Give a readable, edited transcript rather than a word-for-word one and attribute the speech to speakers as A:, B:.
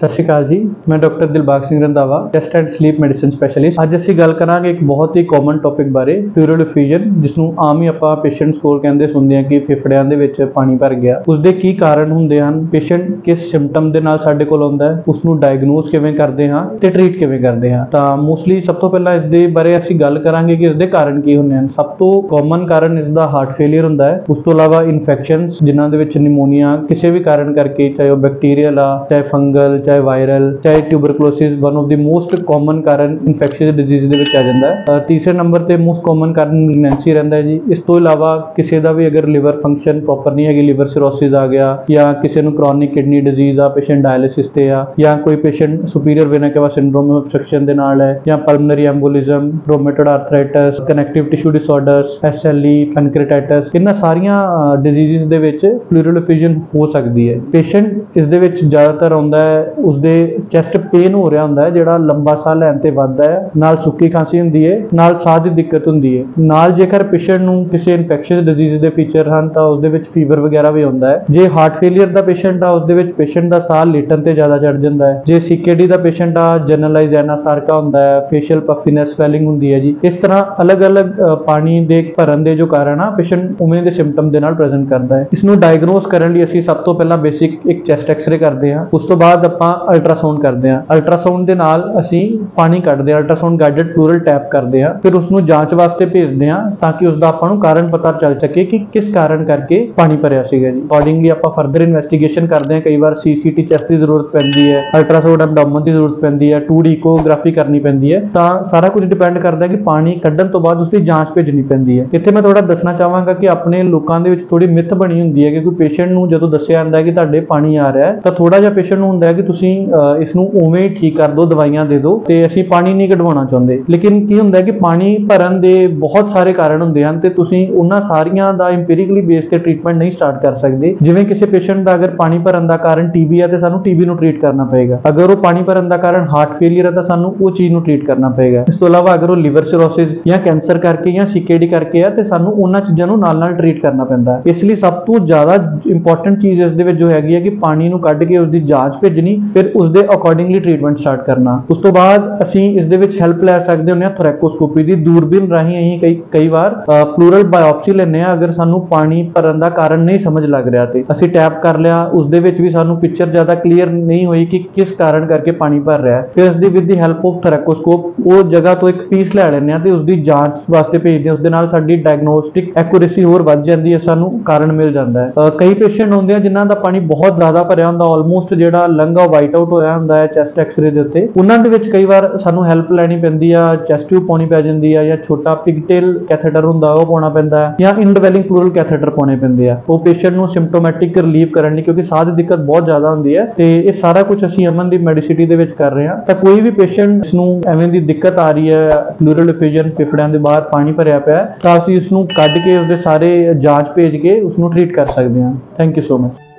A: सत श्री अकाल जी, मैं doctor Dilbag Singh Randhawa, chest and sleep medicine specialist. अज असीं गल करांगे एक बहुत ही कॉमन टॉपिक बारे, प्लूरल एफ्यूजन, जिसनूं आम ही आपां पेशेंट्स कोल कहंदे सुणदे हां कि फेफड़िਆਂ ਦੇ ਵਿੱਚ पानी भर गया। उसदे की कारण हुंदे हन, पेशेंट किस सिम्पटम ਦੇ ਨਾਲ ਸਾਡੇ ਕੋਲ ਆਉਂਦਾ ਹੈ, ਉਸਨੂੰ ਡਾਇਗਨੋਸ ਕਿਵੇਂ ਕਰਦੇ ਹਾਂ ਤੇ ਟ੍ਰੀਟ ਕਿਵੇਂ ਕਰਦੇ ਹਾਂ। ਤਾਂ ਮੋਸਟਲੀ ਸਭ ਤੋਂ ਪਹਿਲਾਂ ਇਸ ਦੇ ਬਾਰੇ ਅਸੀਂ ਗੱਲ ਕਰਾਂਗੇ ਕਿ ਇਸ ਦੇ ਕਾਰਨ ਕੀ ਹੁੰਦੇ ਹਨ। ਸਭ ਤੋਂ ਕਾਮਨ ਕਾਰਨ ਇਸ ਦਾ ਹਾਰਟ ਫੇਲਿਅਰ ਹੁੰਦਾ ਹੈ। ਉਸ ਤੋਂ ਇਲਾਵਾ ਇਨਫੈਕਸ਼ਨਸ, ਜਿਨ੍ਹਾਂ ਦੇ ਵਿੱਚ ਨਿਮੋਨੀਆ ਕਿਸੇ ਵੀ ਕਾਰਨ ਕਰਕੇ, ਚਾਹੇ ਉਹ ਬੈਕਟੀਰੀਅਲ ਆ, ਚਾਹੇ ਫੰਗਲ, ਚਾਹੇ ਵਾਇਰਲ, ਚਾਹੇ tuberculosis, one of the most common ਕਾਰਨ ਇਨਫੈਕਸ਼ੀਅਸ ਡਿਜ਼ੀਜ਼ ਦੇ ਵਿੱਚ ਆ ਜਾਂਦਾ ਹੈ। ਤੀਸਰੇ ਨੰਬਰ ਤੇ ਮੋਸਟ ਕਾਮਨ ਕਾਰਨ ਮੈਗਨੈਂਸੀ ਰਹਿੰਦਾ ਹੈ ਜੀ। ਇਸ ਤੋਂ ਇਲਾਵਾ ਕਿਸੇ ਦਾ ਵੀ ਅਗਰ ਲਿਵਰ ਫੰਕਸ਼ਨ ਪ੍ਰੋਪਰ ਨਹੀਂ ਹੈਗੀ, ਲਿਵਰ ਸਿਰੋਸਿਸ ਆ ਗਿਆ, ਜਾਂ ਕਿਸੇ ਨੂੰ ਕ੍ਰੋਨਿਕ ਕਿਡਨੀ ਡਿਜ਼ੀਜ਼ ਆ, ਪੇਸ਼ੈਂਟ ਡਾਇਲਿਸਿਸ ਤੇ ਆ, ਜਾਂ ਕੋਈ patient superior vena cava syndrome obstruction ਦੇ ਨਾਲ ਹੈ, ਜਾਂ pulmonary embolism, rheumatoid arthritis, connective tissue disorders, SLE, pancreatitis, ਇਹਨਾਂ ਸਾਰੀਆਂ ਡਿਜ਼ੀਜ਼ਸ ਦੇ ਵਿੱਚ ਪਲੂਰਲ ਐਫਿਊਜ਼ਨ ਹੋ ਸਕਦੀ ਹੈ। ਪੇਸ਼ੈਂਟ ਇਸ ਦੇ ਵਿੱਚ ਜ਼ਿਆਦਾਤਰ ਆਉਂਦਾ ਹੈ, ਉਸਦੇ ਚੈਸਟ ਪੇਨ ਹੋ ਰਿਹਾ ਹੁੰਦਾ ਹੈ, ਜਿਹੜਾ ਲੰਬਾ ਸਾਹ ਲੈਣ ਤੇ ਵੱਧਦਾ ਹੈ, ਨਾਲ ਸੁੱਕੀ ਖਾਂਸੀ ਹੁੰਦੀ ਹੈ, ਨਾਲ ਸਾਹ ਦੀ ਦਿੱਕਤ ਹੁੰਦੀ ਹੈ, ਨਾਲ ਜੇਕਰ ਪੇਸ਼ੈਂਟ ਨੂੰ ਕਿਸੇ ਇਨਫੈਕਸ਼ੀਅਸ ਡਿਜ਼ੀਜ਼ ਦੇ ਫੀਚਰ ਹਨ ਤਾਂ ਉਸਦੇ ਵਿੱਚ ਫੀਵਰ ਵਗੈਰਾ ਵੀ ਹੁੰਦਾ ਹੈ। ਜੇ ਹਾਰਟ ਫੇਲਿਅਰ ਦਾ ਪੇਸ਼ੈਂਟ ਆ, ਉਸਦੇ ਵਿੱਚ ਪੇਸ਼ੈਂਟ ਦਾ ਸਾਹ ਲੇਟਣ ਤੇ ਜ਼ਿਆਦਾ ਚੜ ਜਾਂਦਾ ਹੈ। ਜੇ CKD ਦਾ ਪੇਸ਼ੈਂਟ ਆ, ਜਨਰਲਾਈਜ਼ ਐਨਾਸਾਰਕਾ ਹੁੰਦਾ ਹੈ, ਫੇਸ਼ੀਅਲ ਪਫੀਨੈਸ, ਸਵੈਲਿੰਗ ਹੁੰਦੀ ਹੈ ਜੀ। ਇਸ ਤਰ੍ਹਾਂ ਅਲੱਗ-ਅਲੱਗ ਪਾਣੀ ਦੇ ਭਰਨ ਦੇ ਜੋ ਕਾਰਨ ਆ, ਪੇਸ਼ੈਂਟ ਉਵੇਂ ਦੇ ਸਿੰਪਟਮ ਦੇ ਨਾਲ ਪ੍ਰੈਜ਼ੈਂਟ ਕਰਦਾ ਹੈ। ਇਸ ਨੂੰ ਡਾਇਗਨੋਸ ਕਰਨ ਲਈ ਅਸੀਂ ਸਭ ਤੋਂ ਪਹਿਲਾਂ ਬੇਸਿਕ ਇੱਕ ਚੈਸਟ ਐਕਸਰੇ ਕਰਦੇ ਹਾਂ। ਉਸ ਤੋਂ ਬਾਅਦ ਆਪਾਂ ਅਲਟਰਾਸਾਊਂਡ ਕਰਦੇ ਹਾਂ। ਅਲਟਰਾਸਾਊਂਡ ਦੇ ਨਾਲ ਅਸੀਂ ਪਾਣੀ ਕੱਢਦੇ ਹਾਂ, ਅਲਟਰਾਸਾਊਂਡ ਗਾਈਡਡ ਪਲੂਰਲ ਟੈਪ ਕਰਦੇ ਹਾਂ। ਫਿਰ ਉਸ ਨੂੰ ਜਾਂਚ ਵਾਸਤੇ ਭੇਜਦੇ ਹਾਂ ਤਾਂ ਕਿ ਉਸ ਦਾ ਆਪਾਂ ਨੂੰ ਕਾਰਨ ਪਤਾ ਚੱਲ ਸਕੇ ਕਿ ਕਿਸ ਕਾਰਨ ਕਰਕੇ ਪਾਣੀ ਭਰਿਆ ਸੀਗਾ ਜੀ। ਅਕੋਰਡਿੰਗਲੀ ਆਪਾਂ ਫਰਦਰ ਇਨਵੈਸਟੀਗੇਸ਼ਨ ਕਰਦੇ ਹਾਂ। ਕਈ ਵਾਰ CCT ਚੈਸਟ ਦੀ ਜ਼ਰੂਰਤ ਪੈਂਦੀ ਹੈ, ਅਲਟਰਾਸਾਊਂਡ ਐਬਡੋਮਨ ਦੀ ਜ਼ਰੂਰਤ ਪੈਂਦੀ ਹੈ, 2D ਇਕੋਗ੍ਰਾਫੀ ਕਰਨੀ ਪੈਂਦੀ ਹੈ। ਤਾਂ ਸਾਰਾ ਕੁਝ ਡਿਪੈਂਡ ਕਰਦਾ ਹੈ ਕਿ ਪਾਣੀ ਕੱਢਣ ਤੋਂ ਬਾਅਦ ਉਸਦੀ ਜਾਂਚ ਭੇਜਣੀ ਪੈਂਦੀ ਹੈ। ਇੱਥੇ ਮੈਂ ਥੋੜਾ ਦੱਸਣਾ ਚਾਹਾਂਗਾ ਕਿ ਆਪਣੇ ਲੋਕਾਂ ਦੇ ਵਿੱਚ ਥੋੜੀ ਮਿੱਥ ਬਣੀ ਹੁੰਦੀ ਹੈ ਕਿ ਕੋਈ ਪੇਸ਼ੈਂਟ ਨੂੰ ਜਦੋਂ ਦੱਸਿਆ ਜਾਂਦਾ ਹੈ ਕਿ ਤੁਹਾਡੇ ਪਾਣੀ ਆ ਰਿਹਾ ਹੈ ਤਾਂ ਥੋੜਾ ਜਿਹਾ ਪੇਸ਼ੈਂਟ ਨੂੰ ਹੁੰਦਾ ਹੈ ਕਿ ਤੁਸੀਂ ਇਸ ਨੂੰ ਉਵੇਂ ਹੀ ਠੀਕ ਕਰ ਦਿਓ, ਦਵਾਈਆਂ ਦੇ ਦਿਓ ਤੇ ਅਸੀਂ ਪਾਣੀ ਨਹੀਂ ਕਢਵਾਉਣਾ ਚਾਹੁੰਦੇ। ਲੇਕਿਨ ਕੀ ਹੁੰਦਾ ਹੈ ਕਿ ਪਾਣੀ ਭਰਨ ਦੇ ਬਹੁਤ ਸਾਰੇ ਕਾਰਨ ਹੁੰਦੇ ਹਨ ਤੇ ਤੁਸੀਂ ਉਹਨਾਂ ਸਾਰੀਆਂ ਦਾ ਇੰਪੀਰੀਕਲੀ ਬੇਸ ਤੇ ਟ੍ਰੀਟਮੈਂਟ ਨਹੀਂ ਸਟਾਰਟ ਕਰ ਸਕਦੇ। ਜਿਵੇਂ ਕਿਸੇ ਪੇਸ਼ੈਂਟ ਦਾ ਅਗਰ ਪਾਣੀ ਭਰਨ ਦਾ ਕਾਰਨ TB ਹੈ ਤੇ ਸਾਨੂੰ TB ਨੂੰ ਟ੍ਰੀਟ ਕਰਨਾ ਪਏਗਾ। ਅਗਰ ਉਹ ਪਾਣੀ ਭਰਨ ਦਾ ਕਾਰਨ ਹਾਰਟ ਫੇਲਿਅਰ ਹੈ ਤਾਂ ਸਾਨੂੰ ਉਹ ਚੀਜ਼ ਨੂੰ ਟ੍ਰੀਟ ਕਰਨਾ ਪਏਗਾ। ਇਸ ਤੋਂ ਇਲਾਵਾ ਅਗਰ ਉਹ ਲਿਵਰ ਸਿਰੋਸਿਸ ਜਾਂ ਕੈਂਸਰ ਕਰਕੇ ਜਾਂ CKD ਕਰਕੇ ਹੈ ਤੇ ਸਾਨੂੰ ਉਹਨਾਂ ਚੀਜ਼ਾਂ ਨੂੰ ਨਾਲ-ਨਾਲ ਟ੍ਰੀਟ ਕਰਨਾ ਪੈਂਦਾ ਹੈ। ਇਸ ਲਈ ਸਭ ਤੋਂ ਜ਼ਿਆਦਾ ਇੰਪੋਰਟੈਂਟ ਚੀਜ਼ ਇਸ ਦੇ ਵਿੱਚ ਜੋ ਹੈਗੀ ਹੈ ਕਿ ਪਾਣੀ ਨੂੰ ਕੱਢ ਕੇ ਉਸਦੀ ਜਾਂਚ ਭੇਜਣੀ, ਫਿਰ ਉਸਦੇ ਅਕੋਰਡਿੰਗਲੀ ਟ੍ਰੀਟਮੈਂਟ ਸਟਾਰਟ ਕਰਨਾ। ਉਸ ਤੋਂ ਬਾਅਦ ਅਸੀਂ ਇਸ ਦੇ ਵਿੱਚ ਹੈਲਪ ਲੈ ਸਕਦੇ ਹੁੰਦੇ ਹਾਂ ਥੋਰੈਕੋਸਕੋਪੀ ਦੀ। ਦੂਰਬੀਨ ਰਾਹੀਂ ਅਸੀਂ ਕਈ ਵਾਰ ਪਲੂਰਲ ਬਾਇਓਪਸੀ ਲੈਂਦੇ ਹਾਂ। ਅਗਰ ਸਾਨੂੰ ਪਾਣੀ ਭਰਨ ਦਾ ਕਾਰਨ ਨਹੀਂ ਸਮਝ ਲੱਗ ਰਿਹਾ ਤੇ ਅਸੀਂ ਟੈਪ ਕਰ ਲਿਆ, ਉਸ ਦੇ ਵਿੱਚ ਵੀ ਸਾਨੂੰ ਪਿਕਚਰ ਜ਼ਿਆਦਾ ਕਲੀਅਰ ਨਹੀਂ ਹੋਈ ਕਿ ਕਿਸ ਕਾਰਨ ਕਰਕੇ ਪਾਣੀ ਭਰ ਰਿਹਾ ਹੈ, ਫਿਰ ਇਸ ਦੀ with the help of thoracoscope ਉਹ ਜਗ੍ਹਾ ਤੋਂ ਇੱਕ ਪੀਸ ਲੈ ਲੈਂਦੇ ਹਾਂ ਤੇ ਉਸਦੀ ਜਾਂਚ ਵਾਸਤੇ ਭੇਜਦੇ ਹਾਂ। ਉਸ ਦੇ ਨਾਲ ਸਾਡੀ ਡਾਇਗਨੋਸਟਿਕ ਐਕੂਰੇਸੀ ਹੋਰ ਵੱਧ ਜਾਂਦੀ ਹੈ, ਸਾਨੂੰ ਕਾਰਨ ਮਿਲ ਜਾਂਦਾ ਹੈ। ਕਈ ਪੇਸ਼ੈਂਟ ਹੁੰਦੇ ਆ ਜਿਨ੍ਹਾਂ ਦਾ ਪਾਣੀ ਬਹੁਤ ਜ਼ਿਆਦਾ ਭਰਿਆ ਹੁੰਦਾ, ਆਲਮੋਸਟ ਜਿਹੜਾ ਲੰਗ ਆ ਵਾਈਟ ਆਊਟ ਹੋਇਆ ਹੁੰਦਾ ਹੈ ਚੈਸਟ ਐਕਸਰੇ ਦੇ ਉੱਤੇ। ਉਹਨਾਂ ਦੇ ਵਿੱਚ ਕਈ ਵਾਰ ਸਾਨੂੰ ਹੈਲਪ ਲੈਣੀ ਪੈਂਦੀ ਆ, ਚੈਸਟ ਟਿਊਬ ਪਾਉਣੀ ਪੈ ਜਾਂਦੀ ਆ, ਜਾਂ ਛੋਟਾ ਪਿਗਟੇਲ ਕੈਥੇਟਰ ਹੁੰਦਾ ਉਹ ਪਾਉਣਾ ਪੈਂਦਾ ਹੈ, ਜਾਂ ਇਨਡਵੈਲਿੰਗ ਪਲੂਰਲ ਕੈਥੇਟਰ ਪਾਉਣੇ ਪੈਂਦੇ ਆ ਉਹ ਪੇਸ਼ੈਂਟ ਨੂੰ ਸਿੰਪਟੋਮੈਟਿਕ ਰਿਲੀਵ ਕਰਨ ਲਈ, ਕਿਉਂਕਿ ਸਾਹ ਦੀ ਦਿੱਕਤ ਬਹੁਤ ਜ਼ਿਆਦਾ ਹੁੰਦੀ ਹੈ। ਤੇ ਇਹ ਸਾਰਾ ਕੁਝ ਅਸੀਂ ਅਮਨ ਦੀ ਮੈਡੀਸਿਟੀ ਦੇ ਵਿੱਚ ਕਰ ਰਹੇ ਹਾਂ। ਤਾਂ ਕੋਈ ਵੀ ਪੇਸ਼ੈਂਟ ਨੂੰ ਐਵੇਂ ਦੀ ਦਿੱਕਤ ਆ ਰਹੀ ਹੈ, ਪਲੂਰਲ ਐਫਿਊਜ਼ਨ, ਫੇਫੜਿਆਂ ਦੇ ਬਾਹਰ ਪਾਣੀ ਭਰਿਆ ਪਿਆ, ਤਾਂ ਅਸੀਂ ਇਸ ਨੂੰ ਕੱਢ ਕੇ ਉਸਦੇ ਸਾਰੇ ਜਾਂਚ ਭੇਜ ਕੇ ਉਸ ਨੂੰ ਟ੍ਰੀਟ ਕਰ ਸਕਦੇ ਹਾਂ। Thank you so much.